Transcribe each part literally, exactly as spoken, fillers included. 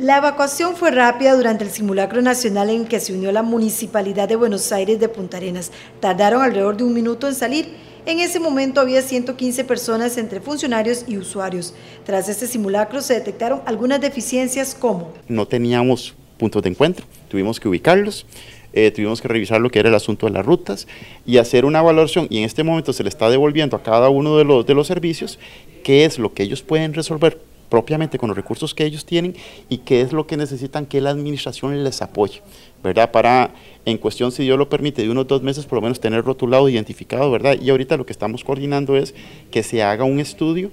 La evacuación fue rápida durante el simulacro nacional en el que se unió la Municipalidad de Buenos Aires de Punta Arenas. Tardaron alrededor de un minuto en salir. En ese momento había ciento quince personas entre funcionarios y usuarios. Tras este simulacro se detectaron algunas deficiencias como: no teníamos puntos de encuentro, tuvimos que ubicarlos, eh, tuvimos que revisar lo que era el asunto de las rutas y hacer una evaluación, y en este momento se le está devolviendo a cada uno de los, de los servicios qué es lo que ellos pueden resolver propiamente con los recursos que ellos tienen y qué es lo que necesitan que la administración les apoye, ¿verdad? Para, en cuestión, si Dios lo permite, de unos dos meses por lo menos tener rotulado, identificado, ¿verdad? Y ahorita lo que estamos coordinando es que se haga un estudio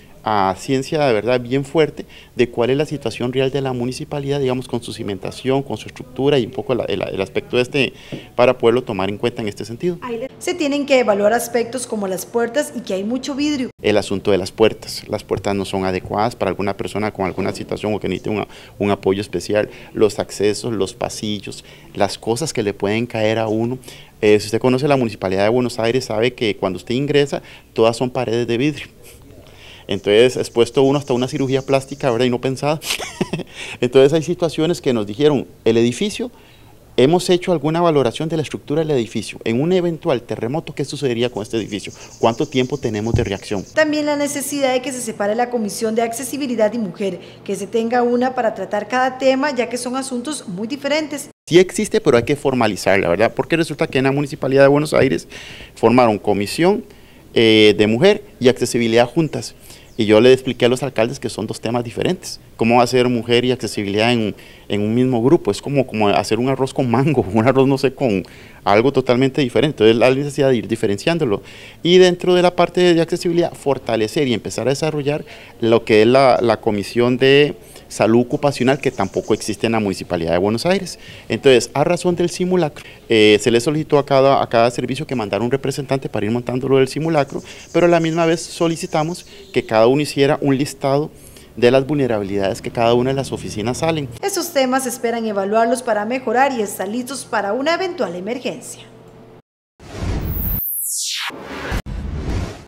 a ciencia de verdad bien fuerte de cuál es la situación real de la municipalidad, digamos, con su cimentación, con su estructura y un poco la, el, el aspecto este para poderlo tomar en cuenta en este sentido. Se tienen que evaluar aspectos como las puertas y que hay mucho vidrio. El asunto de las puertas, las puertas no son adecuadas para alguna persona con alguna situación o que necesite una, un apoyo especial, los accesos, los pasillos, las cosas que le pueden caer a uno. Eh, si usted conoce la Municipalidad de Buenos Aires, sabe que cuando usted ingresa, todas son paredes de vidrio. Entonces, expuesto uno hasta una cirugía plástica, ¿verdad? Y no pensada. Entonces, hay situaciones que nos dijeron, el edificio, hemos hecho alguna valoración de la estructura del edificio. En un eventual terremoto, ¿qué sucedería con este edificio? ¿Cuánto tiempo tenemos de reacción? También la necesidad de que se separe la Comisión de Accesibilidad y Mujer, que se tenga una para tratar cada tema, ya que son asuntos muy diferentes. Sí existe, pero hay que formalizarla, ¿verdad? Porque resulta que en la Municipalidad de Buenos Aires formaron comisión eh, de mujer y accesibilidad juntas. Y yo le expliqué a los alcaldes que son dos temas diferentes. ¿Cómo va a ser mujer y accesibilidad en, en un mismo grupo? Es como, como hacer un arroz con mango, un arroz, no sé, con algo totalmente diferente. Entonces, la necesidad de ir diferenciándolo. Y dentro de la parte de accesibilidad, fortalecer y empezar a desarrollar lo que es la, la comisión de salud ocupacional, que tampoco existe en la Municipalidad de Buenos Aires. Entonces, a razón del simulacro, eh, se le solicitó a cada, a cada servicio que mandara un representante para ir montando lo del simulacro, pero a la misma vez solicitamos que cada uno hiciera un listado de las vulnerabilidades que cada una de las oficinas salen. Estos temas esperan evaluarlos para mejorar y estar listos para una eventual emergencia.